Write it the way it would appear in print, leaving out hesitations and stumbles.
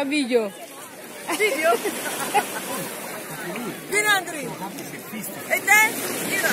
Farà video. Video? Vieni Andri. E te? Tira.